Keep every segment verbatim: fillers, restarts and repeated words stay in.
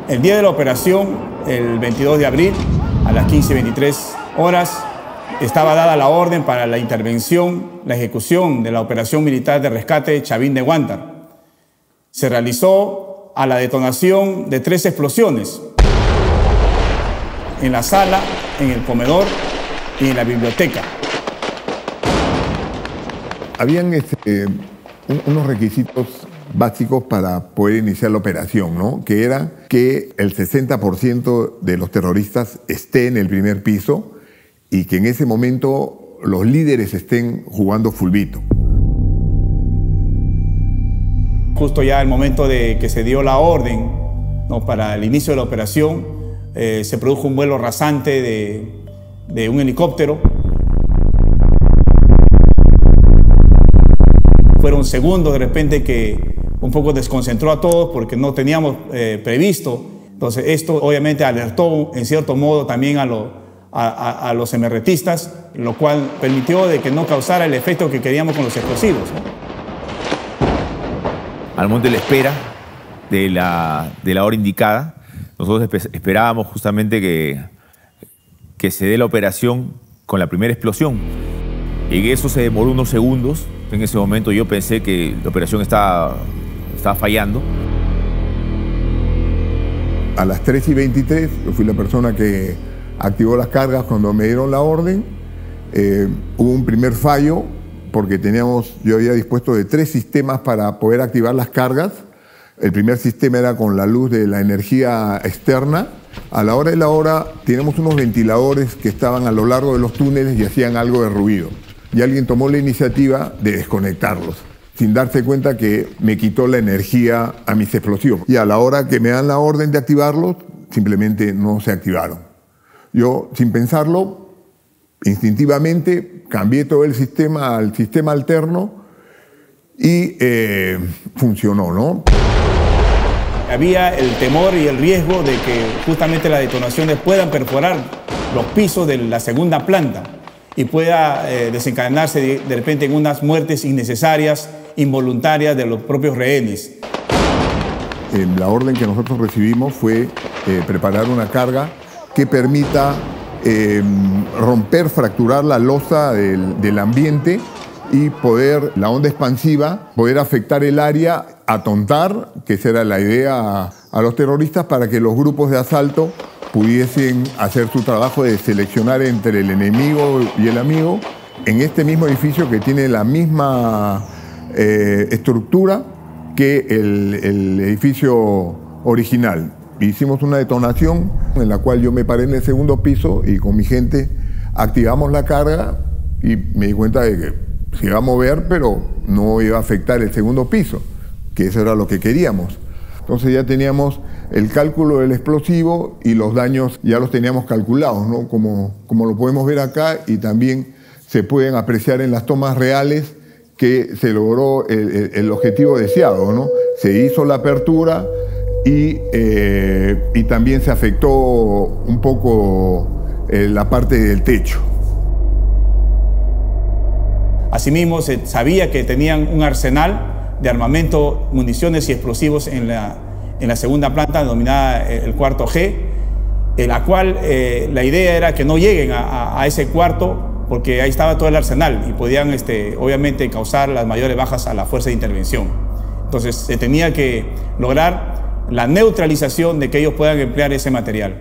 El día de la operación, el veintidós de abril, a las quince y veintitrés horas, estaba dada la orden para la intervención, la ejecución de la operación militar de rescate Chavín de Huántar. Se realizó a la detonación de tres explosiones en la sala, en el comedor y en la biblioteca. Habían este, unos requisitos básicos para poder iniciar la operación, ¿no? Que era que el sesenta por ciento de los terroristas esté en el primer piso y que en ese momento los líderes estén jugando fulbito. Justo ya el momento de que se dio la orden, ¿no?, para el inicio de la operación, eh, se produjo un vuelo rasante de, de un helicóptero. Fueron segundos de repente que un poco desconcentró a todos porque no teníamos eh, previsto. Entonces esto obviamente alertó en cierto modo también a, lo, a, a, a los emerretistas, lo cual permitió de que no causara el efecto que queríamos con los explosivos, ¿no? Al momento de la espera de la, de la hora indicada, nosotros esperábamos justamente que, que se dé la operación con la primera explosión. Y eso se demoró unos segundos. En ese momento yo pensé que la operación estaba, estaba fallando. A las tres y veintitrés, yo fui la persona que activó las cargas cuando me dieron la orden. Eh, hubo un primer fallo porque teníamos, yo había dispuesto de tres sistemas para poder activar las cargas. El primer sistema era con la luz de la energía externa. A la hora de la hora teníamos unos ventiladores que estaban a lo largo de los túneles y hacían algo de ruido. Y alguien tomó la iniciativa de desconectarlos, sin darse cuenta que me quitó la energía a mis explosivos. Y a la hora que me dan la orden de activarlos, simplemente no se activaron. Yo, sin pensarlo, instintivamente cambié todo el sistema al sistema alterno y eh, funcionó, ¿no? Había el temor y el riesgo de que justamente las detonaciones puedan perforar los pisos de la segunda planta y pueda eh, desencadenarse de, de repente en unas muertes innecesarias, involuntarias de los propios rehenes. Eh, la orden que nosotros recibimos fue eh, preparar una carga que permita eh, romper, fracturar la losa del, del ambiente y poder, la onda expansiva, poder afectar el área, atontar, que esa era la idea, a, a los terroristas para que los grupos de asalto pudiesen hacer su trabajo de seleccionar entre el enemigo y el amigo en este mismo edificio que tiene la misma eh, estructura que el, el edificio original. Hicimos una detonación en la cual yo me paré en el segundo piso y con mi gente activamos la carga y me di cuenta de que se iba a mover, pero no iba a afectar el segundo piso, que eso era lo que queríamos. Entonces ya teníamos el cálculo del explosivo y los daños ya los teníamos calculados, ¿no? Como, como lo podemos ver acá, y también se pueden apreciar en las tomas reales que se logró el, el, el objetivo deseado, ¿no? Se hizo la apertura y, eh, y también se afectó un poco eh, la parte del techo. Asimismo, se sabía que tenían un arsenal de armamento, municiones y explosivos en la, en la segunda planta, denominada el cuarto G, en la cual eh, la idea era que no lleguen a, a, a ese cuarto, porque ahí estaba todo el arsenal y podían este, obviamente causar las mayores bajas a la fuerza de intervención. Entonces se tenía que lograr la neutralización de que ellos puedan emplear ese material.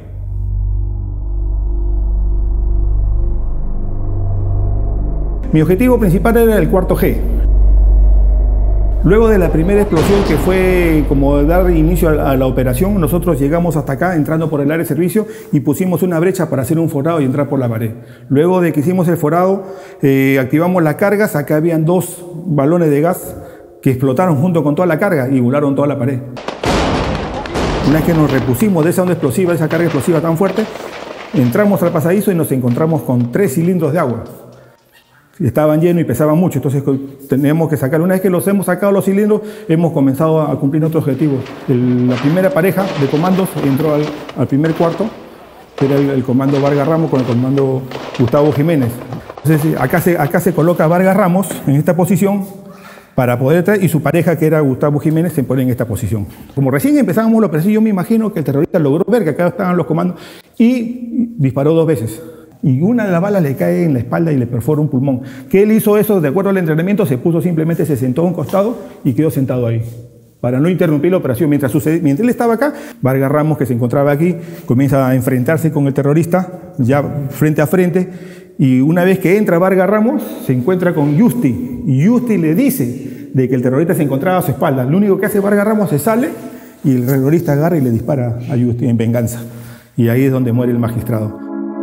Mi objetivo principal era el cuarto G. Luego de la primera explosión, que fue como dar inicio a la operación, nosotros llegamos hasta acá entrando por el área de servicio y pusimos una brecha para hacer un forado y entrar por la pared. Luego de que hicimos el forado, eh, activamos las cargas. Acá habían dos balones de gas que explotaron junto con toda la carga y volaron toda la pared. Una vez que nos repusimos de esa onda explosiva, esa carga explosiva tan fuerte, entramos al pasadizo y nos encontramos con tres cilindros de agua. Estaban llenos y pesaban mucho, entonces teníamos que sacar. Una vez que los hemos sacado los cilindros, hemos comenzado a cumplir nuestro objetivo. El, la primera pareja de comandos entró al, al primer cuarto, que era el, el comando Vargas Ramos con el comando Gustavo Jiménez. Entonces acá se, acá se coloca Vargas Ramos en esta posición para poder traer, y su pareja, que era Gustavo Jiménez, se pone en esta posición. Como recién empezábamos la operación, yo me imagino que el terrorista logró ver que acá estaban los comandos y disparó dos veces. Y una de las balas le cae en la espalda y le perfora un pulmón. Que él hizo eso, de acuerdo al entrenamiento, se puso simplemente, se sentó a un costado y quedó sentado ahí, para no interrumpir la operación. Mientras, sucede, mientras él estaba acá, Vargas Ramos, que se encontraba aquí, comienza a enfrentarse con el terrorista, ya frente a frente, y una vez que entra Vargas Ramos, se encuentra con Yusti, y Yusti le dice de que el terrorista se encontraba a su espalda. Lo único que hace Vargas Ramos se sale, y el terrorista agarra y le dispara a Yusti en venganza. Y ahí es donde muere el magistrado.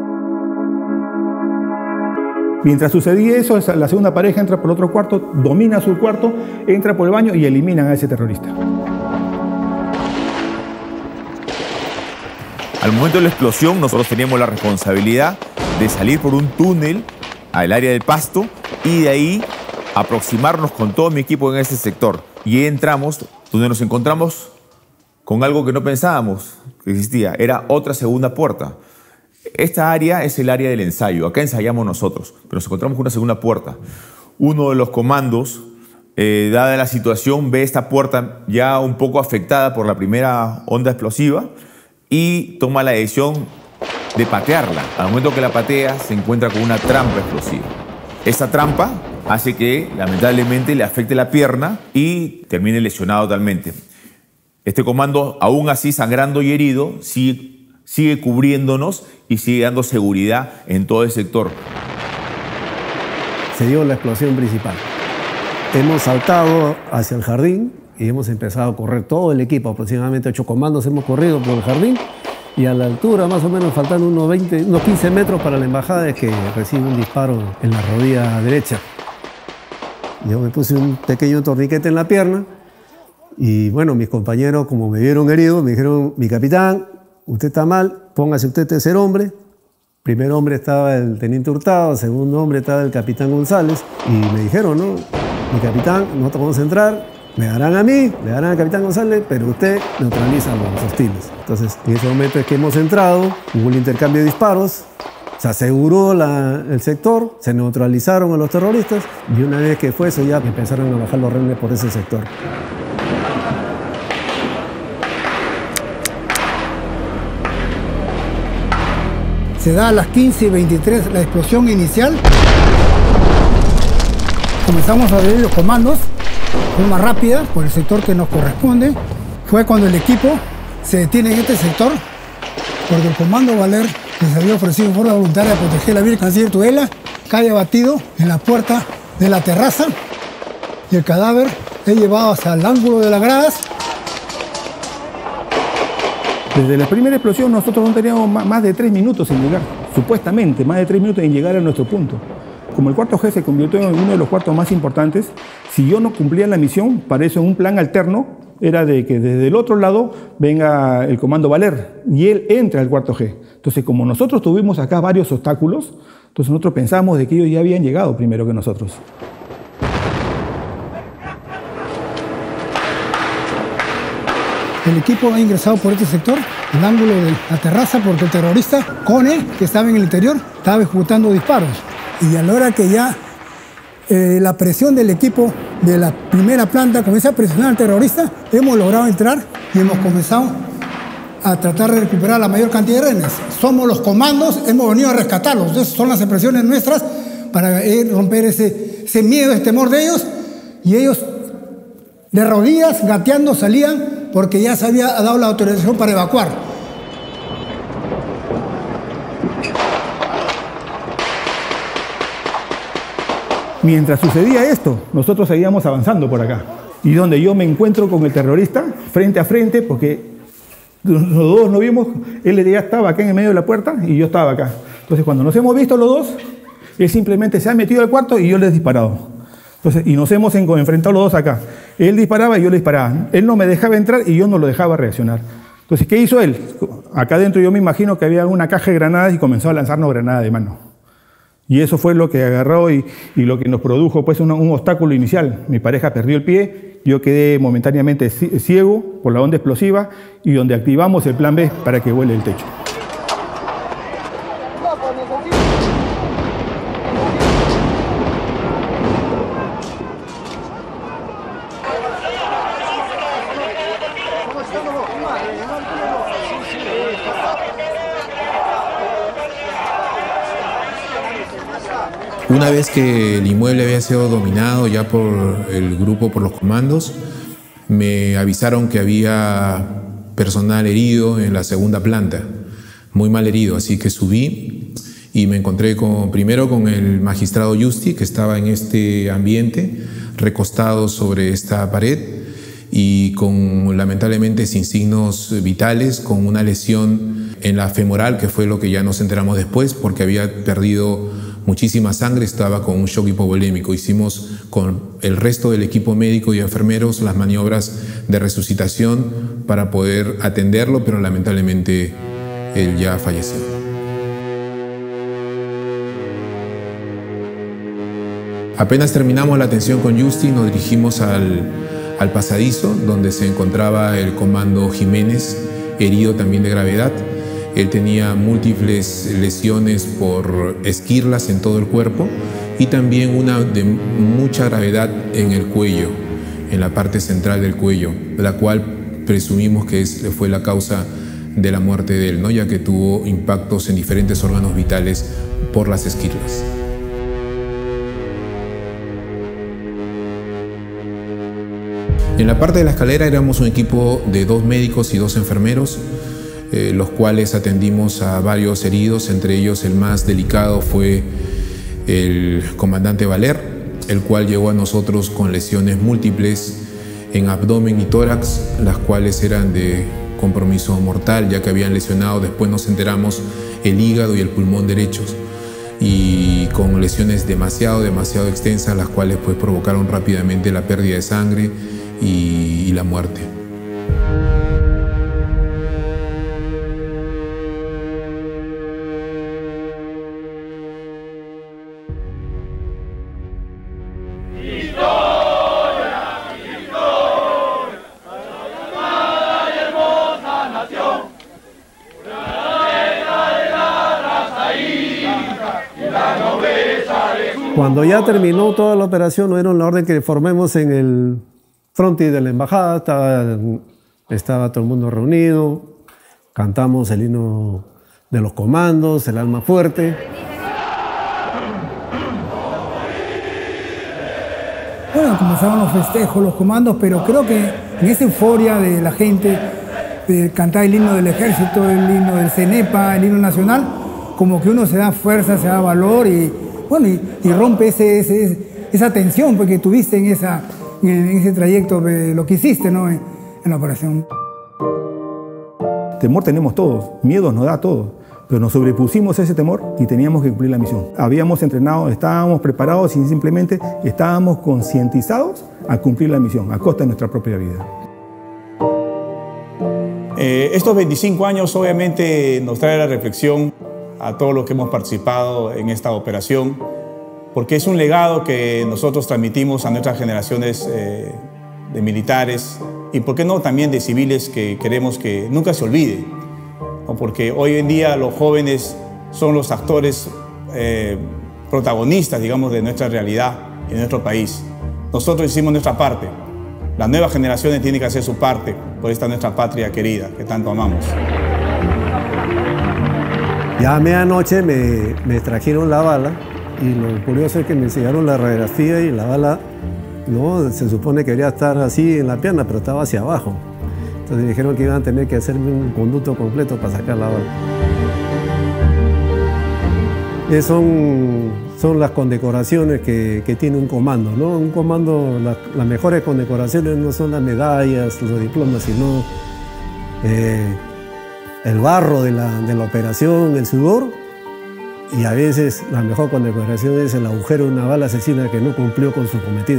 Mientras sucedía eso, la segunda pareja entra por otro cuarto, domina su cuarto, entra por el baño y eliminan a ese terrorista. Al momento de la explosión, nosotros teníamos la responsabilidad de salir por un túnel al área del Pasto y de ahí aproximarnos con todo mi equipo en ese sector. Y entramos donde nos encontramos con algo que no pensábamos que existía. Era otra segunda puerta. Esta área es el área del ensayo. Acá ensayamos nosotros, pero nos encontramos con una segunda puerta. Uno de los comandos, eh, dada la situación, ve esta puerta ya un poco afectada por la primera onda explosiva y toma la decisión de patearla. Al momento que la patea, se encuentra con una trampa explosiva. Esta trampa hace que, lamentablemente, le afecte la pierna y termine lesionado totalmente. Este comando, aún así sangrando y herido, sigue, sigue cubriéndonos y sigue dando seguridad en todo el sector. Se dio la explosión principal. Hemos saltado hacia el jardín y hemos empezado a correr todo el equipo, aproximadamente ocho comandos hemos corrido por el jardín. Y a la altura, más o menos, faltando unos, veinte, unos quince metros para la embajada, es que recibe un disparo en la rodilla derecha. Yo me puse un pequeño torniquete en la pierna y, bueno, mis compañeros, como me vieron herido, me dijeron: mi capitán, usted está mal, póngase usted tercer hombre. Primer hombre estaba el teniente Hurtado, segundo hombre estaba el capitán González. Y me dijeron, ¿no? Mi capitán, nosotros vamos a entrar. Me darán a mí, le darán al capitán González, pero usted neutraliza a los hostiles. Entonces, en ese momento es que hemos entrado, hubo un intercambio de disparos, se aseguró la, el sector, se neutralizaron a los terroristas y una vez que fue eso ya empezaron a bajar los rehenes por ese sector. Se da a las quince y veintitrés la explosión inicial. Comenzamos a abrir los comandos de forma rápida por el sector que nos corresponde. Fue cuando el equipo se detiene en este sector porque el comando Valer les había ofrecido en forma voluntaria proteger la Virgen Canciller Tudela, cae abatido en la puerta de la terraza y el cadáver es llevado hacia el ángulo de las gradas. Desde la primera explosión nosotros no teníamos más de tres minutos en llegar, supuestamente más de tres minutos en llegar a nuestro punto. Como el cuarto G se convirtió en uno de los cuartos más importantes, si yo no cumplía la misión, para eso en un plan alterno era de que desde el otro lado venga el comando Valer y él entra al cuarto G. Entonces, como nosotros tuvimos acá varios obstáculos, entonces nosotros pensamos de que ellos ya habían llegado primero que nosotros. El equipo ha ingresado por este sector, el ángulo de la terraza, porque el terrorista, Cone, que estaba en el interior, estaba ejecutando disparos. Y a la hora que ya eh, la presión del equipo de la primera planta comienza a presionar al terrorista, hemos logrado entrar y hemos comenzado a tratar de recuperar la mayor cantidad de rehenes. Somos los comandos, hemos venido a rescatarlos. Entonces son las expresiones nuestras para eh, romper ese, ese miedo, ese temor de ellos. Y ellos de rodillas, gateando, salían porque ya se había dado la autorización para evacuar. Mientras sucedía esto, nosotros seguíamos avanzando por acá. Y donde yo me encuentro con el terrorista, frente a frente, porque los dos nos vimos, él ya estaba acá en el medio de la puerta y yo estaba acá. Entonces, cuando nos hemos visto los dos, él simplemente se ha metido al cuarto y yo le he disparado. Entonces, y nos hemos enfrentado los dos acá. Él disparaba y yo le disparaba. Él no me dejaba entrar y yo no lo dejaba reaccionar. Entonces, ¿qué hizo él? Acá adentro yo me imagino que había una caja de granadas y comenzó a lanzarnos granadas de mano. Y eso fue lo que agarró y, y lo que nos produjo pues, un, un obstáculo inicial. Mi pareja perdió el pie, yo quedé momentáneamente ciego por la onda explosiva y donde activamos el plan B para que vuele el techo. Una vez que el inmueble había sido dominado ya por el grupo, por los comandos, me avisaron que había personal herido en la segunda planta, muy mal herido, así que subí y me encontré con, primero con el magistrado Yusti, que estaba en este ambiente, recostado sobre esta pared y con, lamentablemente, sin signos vitales, con una lesión en la femoral, que fue lo que ya nos enteramos después, porque había perdido muchísima sangre, estaba con un shock hipovolémico. Hicimos con el resto del equipo médico y enfermeros las maniobras de resucitación para poder atenderlo, pero lamentablemente él ya falleció. Apenas terminamos la atención con Yusti, nos dirigimos al, al pasadizo donde se encontraba el comando Jiménez, herido también de gravedad. Él tenía múltiples lesiones por esquirlas en todo el cuerpo y también una de mucha gravedad en el cuello, en la parte central del cuello, la cual presumimos que es, fue la causa de la muerte de él, ¿no? Ya que tuvo impactos en diferentes órganos vitales por las esquirlas. En la parte de la escalera éramos un equipo de dos médicos y dos enfermeros, Eh, los cuales atendimos a varios heridos, entre ellos el más delicado fue el comandante Valer, el cual llegó a nosotros con lesiones múltiples en abdomen y tórax, las cuales eran de compromiso mortal, ya que habían lesionado, después nos enteramos, el hígado y el pulmón derechos, y con lesiones demasiado, demasiado extensas, las cuales pues provocaron rápidamente la pérdida de sangre y, y la muerte. Cuando ya terminó toda la operación, nos dieron la orden que formemos en el frontis de la embajada, estaba, estaba todo el mundo reunido, cantamos el himno de los comandos, el alma fuerte. Bueno, comenzaron los festejos, los comandos, pero creo que en esa euforia de la gente, de cantar el himno del ejército, el himno del CENEPA, el himno nacional, como que uno se da fuerza, se da valor y, bueno, y, y rompe ese, ese, esa tensión que tuviste en, esa, en ese trayecto, de lo que hiciste, ¿no? en, en la operación. Temor tenemos todos, miedo nos da a todos, pero nos sobrepusimos a ese temor y teníamos que cumplir la misión. Habíamos entrenado, estábamos preparados y simplemente estábamos concientizados a cumplir la misión, a costa de nuestra propia vida. Eh, estos veinticinco años obviamente nos trae la reflexión a todos los que hemos participado en esta operación, porque es un legado que nosotros transmitimos a nuestras generaciones eh, de militares y, por qué no, también de civiles que queremos que nunca se olvide, ¿no? Porque hoy en día los jóvenes son los actores eh, protagonistas, digamos, de nuestra realidad y de nuestro país. Nosotros hicimos nuestra parte. Las nuevas generaciones tienen que hacer su parte por esta nuestra patria querida que tanto amamos. Ya a medianoche me, me trajeron la bala y lo curioso es que me enseñaron la radiografía y la bala, no, se supone que debería estar así en la pierna, pero estaba hacia abajo. Entonces dijeron que iban a tener que hacerme un conducto completo para sacar la bala. Eh, son, son las condecoraciones que, que tiene un comando, ¿no? Un comando, la, las mejores condecoraciones no son las medallas, los diplomas, sino eh, el barro de la, de la operación, el sudor, y a veces la mejor condecoración es el agujero de una bala asesina que no cumplió con su cometido.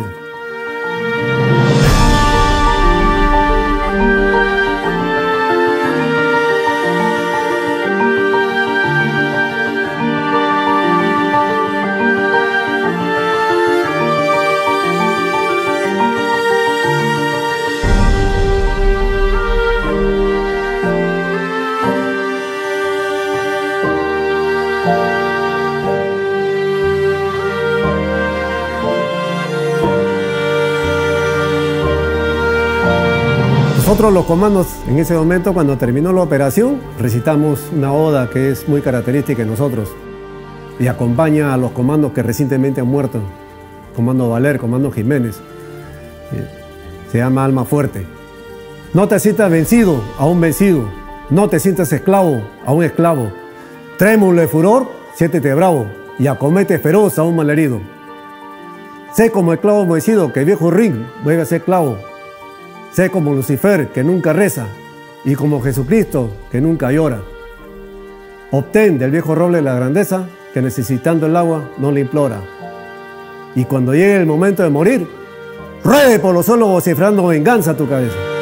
Nosotros los comandos, en ese momento, cuando terminó la operación, recitamos una oda que es muy característica de nosotros y acompaña a los comandos que recientemente han muerto. Comando Valer, Comando Jiménez. Se llama Alma Fuerte. No te sientas vencido a un vencido. No te sientas esclavo a un esclavo. Trémulo de furor, siéntete bravo y acomete feroz a un malherido. Sé como esclavo vencido que viejo ring vuelve a ser esclavo. Sé como Lucifer que nunca reza y como Jesucristo que nunca llora. Obtén del viejo roble la grandeza que necesitando el agua no le implora. Y cuando llegue el momento de morir, ruede por los suelos vociferando venganza a tu cabeza.